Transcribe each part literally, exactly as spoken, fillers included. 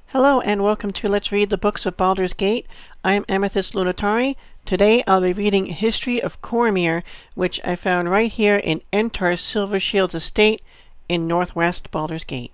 Hello and welcome to Let's Read the Books of Baldur's Gate. I am Amethyst Lunatari. Today I'll be reading History of Cormyr, which I found right here in Entar Silvershield's estate in northwest Baldur's Gate.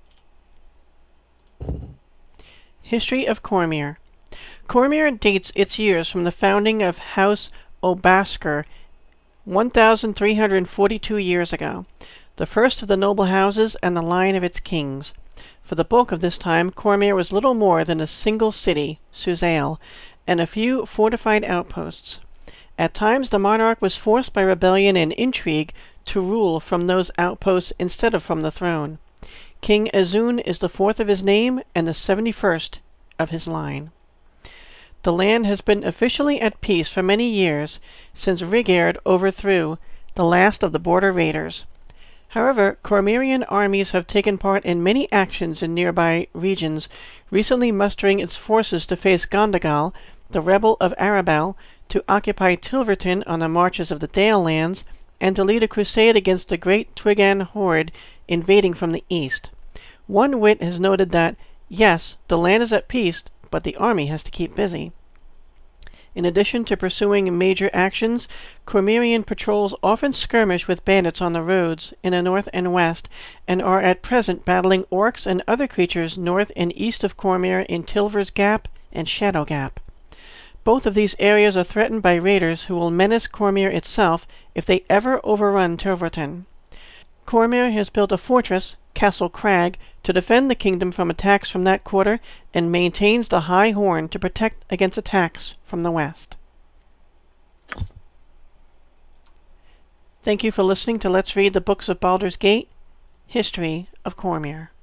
History of Cormyr. Cormyr dates its years from the founding of House Obasker one thousand three hundred forty-two years ago, the first of the noble houses and the line of its kings. For the bulk of this time, Cormyr was little more than a single city, Suzail, and a few fortified outposts. At times the monarch was forced by rebellion and intrigue to rule from those outposts instead of from the throne. King Azun is the fourth of his name and the seventy-first of his line. The land has been officially at peace for many years, since Rigerd overthrew the last of the border raiders. However, Cormyrian armies have taken part in many actions in nearby regions, recently mustering its forces to face Gondagal, the rebel of Arabel, to occupy Tilverton on the marches of the Dale lands, and to lead a crusade against the great Twiggan horde invading from the east. One wit has noted that, yes, the land is at peace, but the army has to keep busy. In addition to pursuing major actions, Cormyrian patrols often skirmish with bandits on the roads in the north and west, and are at present battling orcs and other creatures north and east of Cormyr in Tilver's Gap and Shadow Gap. Both of these areas are threatened by raiders who will menace Cormyr itself if they ever overrun Tilverton. Cormyr has built a fortress, Castle Crag, to defend the kingdom from attacks from that quarter, and maintains the High Horn to protect against attacks from the west. Thank you for listening to Let's Read the Books of Baldur's Gate, History of Cormyr.